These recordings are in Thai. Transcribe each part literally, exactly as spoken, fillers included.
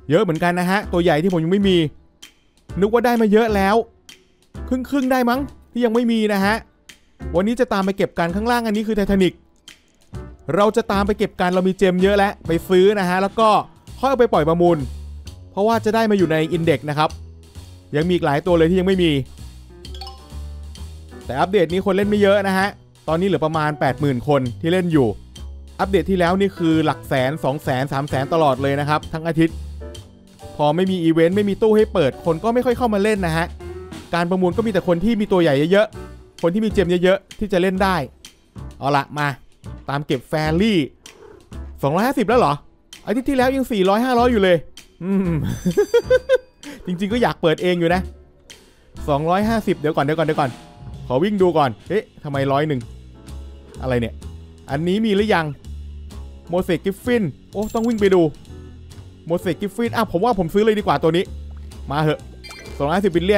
เยอะเหมือนกันนะฮะตัวใหญ่ที่ผมยังไม่มีนึกว่าได้มาเยอะแล้วครึ่งครึ่งได้มั้งที่ยังไม่มีนะฮะวันนี้จะตามไปเก็บกันข้างล่างอันนี้คือไททานิกเราจะตามไปเก็บกันเรามีเจมเยอะแล้วไปซื้อนะฮะแล้วก็ค่อยเอาไปปล่อยประมูลเพราะว่าจะได้มาอยู่ในอินเด็กซ์นะครับยังมีอีกหลายตัวเลยที่ยังไม่มีแต่อัปเดตนี้คนเล่นไม่เยอะนะฮะตอนนี้เหลือประมาณ แปดหมื่น คนที่เล่นอยู่อัปเดตที่แล้วนี่คือหลักแสน สองแสน สามแสนตลอดเลยนะครับทั้งอาทิตย์พอไม่มีอีเวนต์ไม่มีตู้ให้เปิดคนก็ไม่ค่อยเข้ามาเล่นนะฮะการประมูลก็มีแต่คนที่มีตัวใหญ่เยอะๆคนที่มีเจมเยอะๆที่จะเล่นได้เอาละมาตามเก็บแฟรี่สองร้อยห้าสิบแล้วเหรออาทิตย์ที่แล้วยังสี่ร้อย ห้าร้อยอยู่เลยอืม จริงๆก็อยากเปิดเองอยู่นะสองร้อยห้าสิบเดี๋ยวก่อนเดี๋ยวก่อนเดี๋ยวก่อนขอวิ่งดูก่อนเอ๊ะทำไมร้อยหนึ่งอะไรเนี่ยอันนี้มีหรือยังโมเสกกิฟฟินโอ้ต้องวิ่งไปดูโมเสกกิฟฟินอ่ะผมว่าผมซื้อเลยดีกว่าตัวนี้มาเหอะสองร้อยห้าสิบบิลเลียน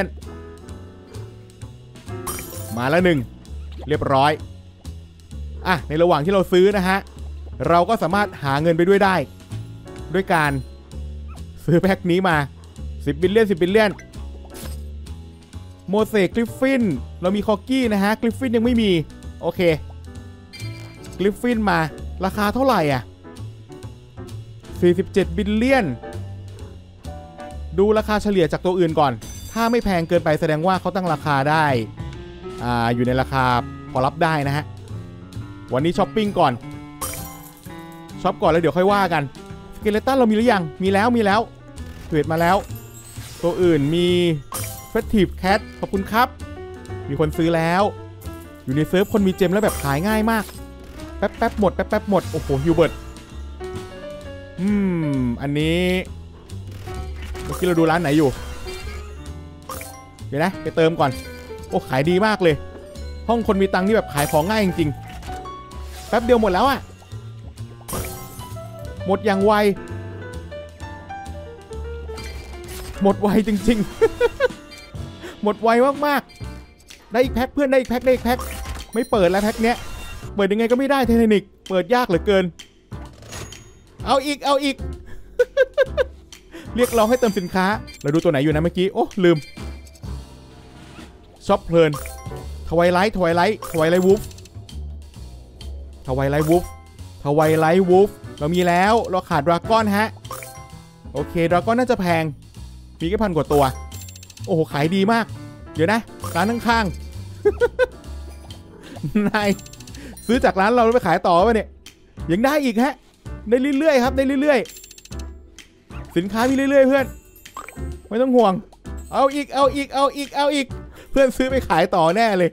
มาแล้วหนึ่งเรียบร้อยอ่ะในระหว่างที่เราซื้อนะฮะเราก็สามารถหาเงินไปด้วยได้ด้วยการซื้อแพ็คนี้มาสิบบิลเลียนสิบบิลเลียนโมเสกกริฟฟินเรามีคอกกี้นะฮะกริฟฟินยังไม่มีโอเคกริฟฟินมาราคาเท่าไหร่อ่ะสี่สิบเจ็ดบิลเลียนดูราคาเฉลี่ยจากตัวอื่นก่อนถ้าไม่แพงเกินไปแสดงว่าเขาตั้งราคาได้อ่าอยู่ในราคาพอรับได้นะฮะวันนี้ช้อปปิ้งก่อนช็อปก่อนแล้วเดี๋ยวค่อยว่ากันสเกเลตันเรามีหรือยังมีแล้วมีแล้วเทรดมาแล้วตัวอื่นมีเฟสทีฟแคทขอบคุณครับมีคนซื้อแล้วอยู่ในเซิร์ฟคนมีเจมแล้วแบบขายง่ายมากแป๊บแป๊บหมดแป๊บแป๊บหมดโอ้โหฮิวเบิร์ตอืมอันนี้เมื่อกี้เราดูร้านไหนอยู่เดี๋ยวนะไปเติมก่อนโอ้ขายดีมากเลยห้องคนมีตังค์นี่แบบขายของง่ายจริงๆแป๊บเดียวหมดแล้วอะหมดอย่างไวหมดไวจริงๆหมดไวมากๆได้อีกแพ็คเพื่อนได้อีกแพ็คได้อีกแพ็คไม่เปิดแล้วแพ็คเนี้ยเปิดยังไงก็ไม่ได้ไททานิกเปิดยากเหลือเกินเอาอีกเอาอีก เรียกร้องให้เติมสินค้าเราดูตัวไหนอยู่นะเมื่อกี้โอ้ลืมช็อปเพลินทวายไลท์ทวายไลท์ทวายไลท์วูฟทวายไลท์วูฟทวายไลท์วูฟเรามีแล้วเราขาดดราก้อนฮะโอเคดราก้อนน่าจะแพงมีแค่พันกว่าตัวโอ้โหขายดีมากเดี๋ยวนะร้านข้างๆนายซื้อจากร้านเราแล้วไปขายต่อป่ะเนี่ยยังได้อีกฮะได้เรื่อยๆครับได้เรื่อยๆสินค้ามีเรื่อยๆเพื่อนไม่ต้องห่วงเอาอีกเอาอีกเอาอีกเอาอีกเพื่อนซื้อไปขายต่อแน่เลย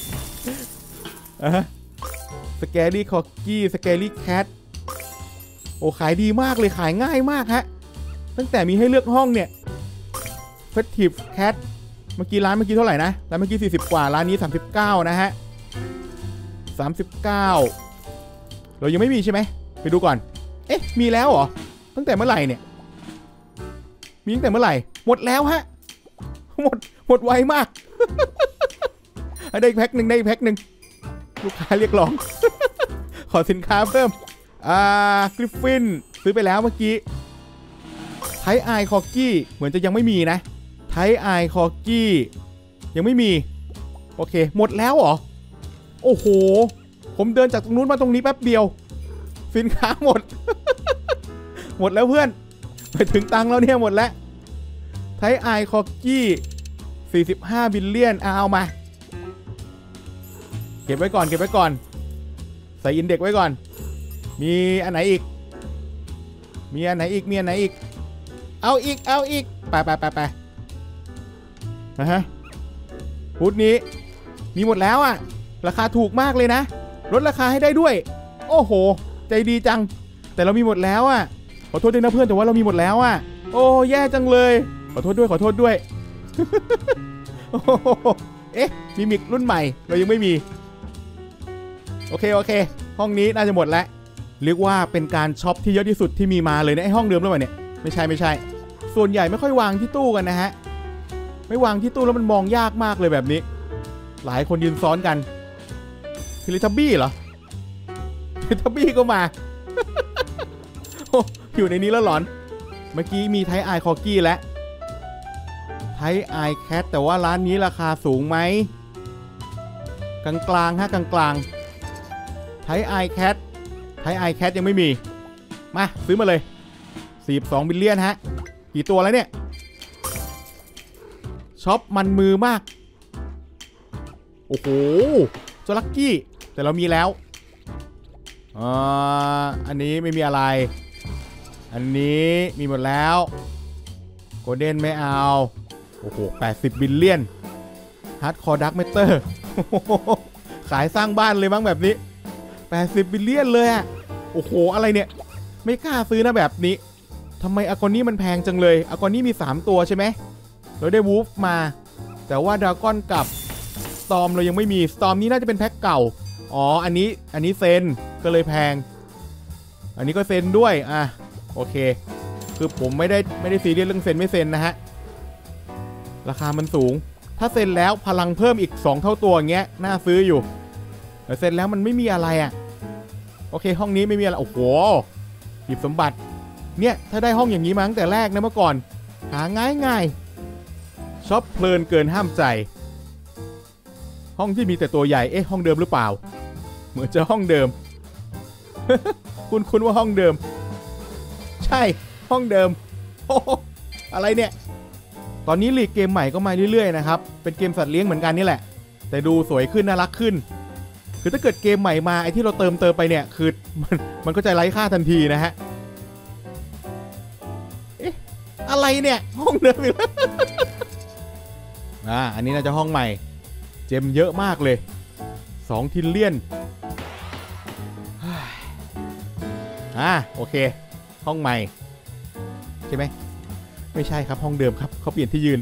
อะสแกรี่คอกกี้สแกรี่แคทโอ้ขายดีมากเลยขายง่ายมากฮะตั้งแต่มีให้เลือกห้องเนี่ยเฟสทีฟแคทเมื่อกี้ร้านเมื่อกี้เท่าไหร่นะร้านเมื่อกี้สี่สิบกว่าร้านนี้สามสิบเก้านะฮะสามสิบเก้าเรายังไม่มีใช่ไหมไปดูก่อนเอ๊ะมีแล้วเหรอตั้งแต่เมื่อไหร่เนี่ยมีตั้งแต่เมื่อไหร่หมดแล้วฮะหมดหมดไวมาก ได้อีกแพ็คหนึ่งได้อีกแพ็คหนึ่งลูกค้าเรียกร้อง ขอสินค้าเพิ่มอ่ากริฟฟินซื้อไปแล้วเมื่อกี้ไทไอคอกี้เหมือนจะยังไม่มีนะไทไอคอกี้ยังไม่มีโอเคหมดแล้วเหรอโอ้โหผมเดินจากตรงนู้นมาตรงนี้แป๊บเดียวสินค้าหมด หมดแล้วเพื่อนไปถึงตังค์แล้วเนี่ยหมดแล้วไทไอคอกี้สี่สิบห้าบิลเลียนเอามาเก็บไว้ก่อนเก็บไว้ก่อนใส่อินเด็กซ์ไว้ก่อนมีอันไหนอีกมีอันไหนอีกมีอันไหนอีกเอาอีกเอาอีกไปไปไปไปนะฮะพุธนี้มีหมดแล้วอ่ะราคาถูกมากเลยนะลดราคาให้ได้ด้วยโอ้โหใจดีจังแต่เรามีหมดแล้วอ่ะขอโทษด้วยนะเพื่อนแต่ว่าเรามีหมดแล้วอ่ะโอ้แย่จังเลยขอโทษด้วยขอโทษด้วย เอ๊ะมีมิกรุ่นใหม่เรายังไม่มีโอเคโอเคห้องนี้น่าจะหมดแล้วเรียกว่าเป็นการช็อปที่เยอะที่สุดที่มีมาเลยนะไอห้องเดิมแล้วเนี่ยไม่ใช่ไม่ใช่ส่วนใหญ่ไม่ค่อยวางที่ตู้กันนะฮะไม่วางที่ตู้แล้วมันมองยากมากเลยแบบนี้หลายคนยืนซ้อนกันทิลิทับบี้เหรอทิลิทับบี้ก็มา อยู่ในนี้แล้วหลอนเมื่อกี้มีไทไอคอกี้และไทไอแคทแต่ว่าร้านนี้ราคาสูงไหมกลางกลางฮะกลางกลางไทไอแคทไทไอแคทยังไม่มีมาซื้อมาเลยสี่สิบสองบิลเลียนฮะกี่ตัวแล้วเนี่ยช็อปมันมือมากโอ้โหเจ้าลักกี้แต่เรามีแล้วอ่าอันนี้ไม่มีอะไรอันนี้มีหมดแล้วโกลเด้นไม่เอาโอ้โหแปดสิบบิลเลียนฮาร์ดคอร์ดักเมเตอร์ขายสร้างบ้านเลยมั้งแบบนี้แปดสิบบิลเลียนเลยอะโอ้โหอะไรเนี่ยไม่กล้าซื้อนะแบบนี้ทำไมอากอนี่มันแพงจังเลยอากอนี่มีสามตัวใช่ไหมเราได้วูฟมาแต่ว่าดราก้อนกับสตอมเรายังไม่มีสตอมนี้น่าจะเป็นแพ็คเก่าอ๋ออันนี้อันนี้เซนก็เลยแพงอันนี้ก็เซนด้วยอ่ะโอเคคือผมไม่ได้ไม่ได้ซีเรียสเรื่องเซนไม่เซนนะฮะราคามันสูงถ้าเซนแล้วพลังเพิ่มอีกสองเท่าตัวอย่างเงี้ยน่าซื้ออยู่แต่เซนแล้วมันไม่มีอะไรอ่ะโอเคห้องนี้ไม่มีอะไรโอ้โหหยิบสมบัติเนี่ยถ้าได้ห้องอย่างนี้มาตั้งแต่แรกนะเมื่อก่อนหาง่ายง่ายช็อปเพลินเกินห้ามใจห้องที่มีแต่ตัวใหญ่เอ๊ะห้องเดิมหรือเปล่าเหมือนจะห้องเดิม คุณคุณว่าห้องเดิมใช่ห้องเดิมโอ้อะไรเนี่ยตอนนี้ลีกเกมใหม่ก็มาเรื่อยๆนะครับเป็นเกมสัตว์เลี้ยงเหมือนกันนี่แหละแต่ดูสวยขึ้นน่ารักขึ้นคือถ้าเกิดเกมใหม่มาไอ้ที่เราเติมเติมไปเนี่ยคือมันมันก็จะไร้ค่าทันทีนะฮะเอ๊ะอะไรเนี่ยห้องเดิมอีกแล้ว อ่าอันนี้น่าจะห้องใหม่เจมเยอะมากเลยสองทิลเลียนอ่าโอเคห้องใหม่ใช่ไหมไม่ใช่ครับห้องเดิมครับเขาเปลี่ยนที่ยืน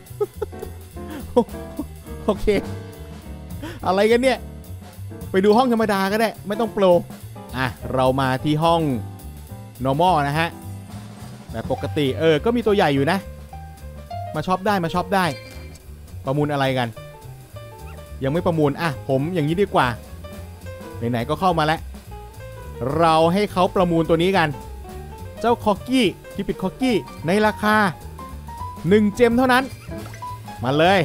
โอเคอะไรกันเนี่ยไปดูห้องธรรมดาก็ได้ไม่ต้องโปรอ่ะเรามาที่ห้อง normal นะฮะแบบปกติเออก็มีตัวใหญ่อยู่นะมาช็อปได้มาช็อปได้ประมูลอะไรกันยังไม่ประมูลอ่ะผมอย่างนี้ดีกว่าไหนๆก็เข้ามาแล้วเราให้เขาประมูลตัวนี้กันเจ้าคอกกี้คิปิดคอกกี้ในราคาหนึ่งเจมเท่านั้นมาเลย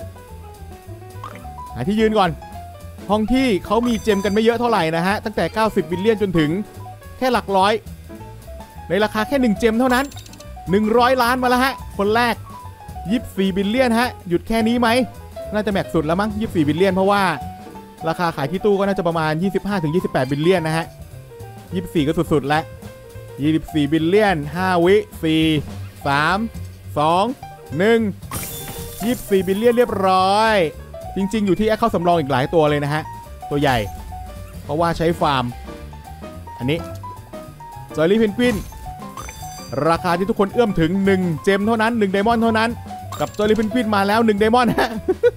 หาที่ยืนก่อนห้องที่เขามีเจมกันไม่เยอะเท่าไหร่นะฮะตั้งแต่เก้าสิบบิลเลียนจนถึงแค่หลักร้อยในราคาแค่หนึ่งเจมเท่านั้นหนึ่งร้อยล้านมาแล้วฮะคนแรกยี่สิบสี่บิลเลียนฮะหยุดแค่นี้ไหมน่าจะแม็กสุดแล้วมั้งยี่สิบสี่บิลเลียนเพราะว่าราคาขายที่ตู้ก็น่าจะประมาณ ยี่สิบห้าถึงยี่สิบแปดบิลเลียนนะฮะยี่สิบสี่ก็สุดๆแล้วยี่สิบสี่บิลเลียนห้าวิสี่ สาม สอง หนึ่ง ยี่สิบสี่บิลเลียนเรียบร้อยจริงๆอยู่ที่แอคเคาท์สำรองอีกหลายตัวเลยนะฮะตัวใหญ่เพราะว่าใช้ฟาร์มอันนี้จอร์ลี่เพนกวินราคาที่ทุกคนเอื้อมถึงหนึ่งเจมเท่านั้นหนึ่งไดมอนด์เท่านั้นกับจอร์ลี่เพนกวินมาแล้วหนึ่งไดมอนด์ฮะ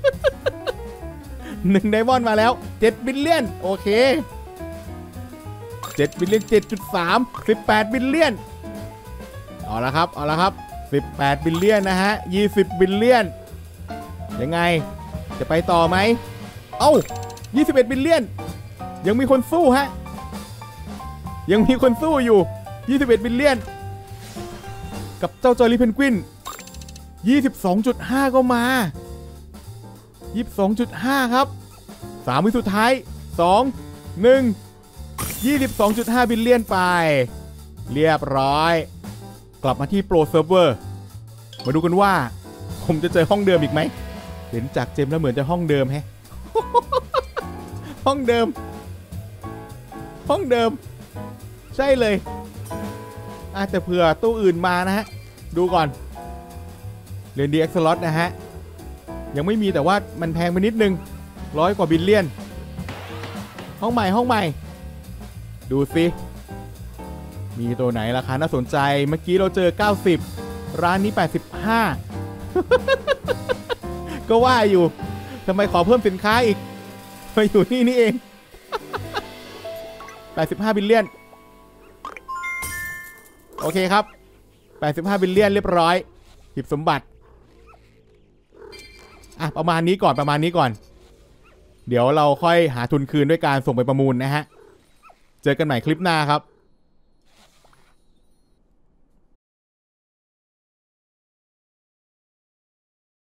หนึ่งไดมอนด์มาแล้วเจ็ดบิลเลียนโอเคเจ็ดบิลเลียน เจ็ดจุดสาม สิบแปดบิลเลียนเอาละครับเอาละครับสิบแปดบิลเลียนนะฮะยี่สิบบิลเลียนยังไงจะไปต่อไหมเอ้ายี่สิบเอ็ดบิลเลียนยังมีคนสู้ฮะยังมีคนสู้อยู่ยี่สิบเอ็ดบิลเลียนกับเจ้าจอร์ลี่เพนกวิน ยี่สิบสองจุดห้า ก็มา ยี่สิบสองจุดห้า ครับสามวิสุดท้ายสอง หนึ่ง ยี่สิบสองจุดห้า บิลเลียนไปเรียบร้อยกลับมาที่โปรเซิร์ฟเวอร์มาดูกันว่าผมจะเจอห้องเดิมอีกไหมเห็นจากเจมแล้วเหมือนจะห้องเดิมแฮะ ห้องเดิมห้องเดิมใช่เลยอาจจะเผื่อตู้อื่นมานะฮะดูก่อนเรนดีเอ็กซ์ล็อตนะฮะยังไม่มีแต่ว่ามันแพงไปนิดนึงร้อยกว่าบิลเลียนห้องใหม่ห้องใหม่ดูสิมีตัวไหนราคาน่าสนใจเมื่อกี้เราเจอเก้าสิบร้านนี้แปดสิบห้า ก็ว่าอยู่ทำไมขอเพิ่มสินค้าอีกมาอยู่นี่นี่เอง แปดสิบห้าบิลเลียนโอเคครับแปดสิบห้าบิลเลียนเรียบร้อยหยิบสมบัติอ่ะประมาณนี้ก่อนประมาณนี้ก่อนเดี๋ยวเราค่อยหาทุนคืนด้วยการส่งไปประมูลนะฮะเจอกันใหม่คลิปหน้าครับ